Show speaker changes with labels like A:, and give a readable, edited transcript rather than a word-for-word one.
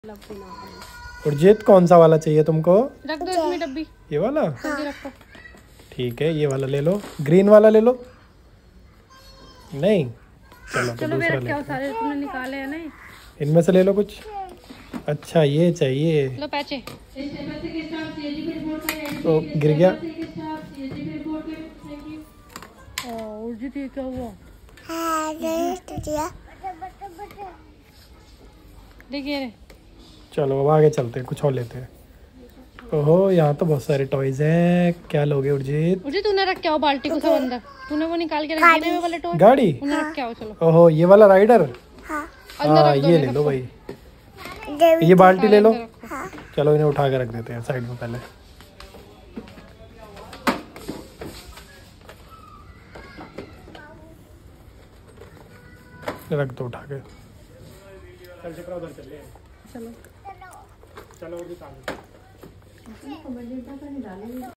A: उर्जित कौन सा वाला चाहिए तुमको?
B: रख दो इसमें डब्बी।
A: ये वाला?
B: हाँ। रखो।
A: ठीक है, ये वाला ले लो, ग्रीन वाला ले लो। नहीं चलो तो दूसरा ले लो।
B: सारे तुमने निकाले हैं नहीं,
A: इनमें से ले लो कुछ। अच्छा ये चाहिए।
B: लो पैचे।
A: तो गिर गया।
B: उर्जित ये क्या हुआ? देखिए रे।
A: चलो अब आगे चलते हैं, कुछ और लेते हैं। ओहो यहाँ तो बहुत सारे टॉयज हैं। क्या लोगे उर्जित?
B: उर्जित तूने रख के आओ बाल्टी को सब अंदर। तूने वो निकाल के रख दिए वाले टॉय।
A: गाड़ी
B: उन्हें रख के आओ चलो।
A: ओहो ये वाला राइडर।
C: हाँ,
A: हाँ ये ले लो भाई। ये बाल्टी ले लो। चलो इन्हें उठा के रख देते हैं साइड में पहले। रख दो उठा के। चलो चलो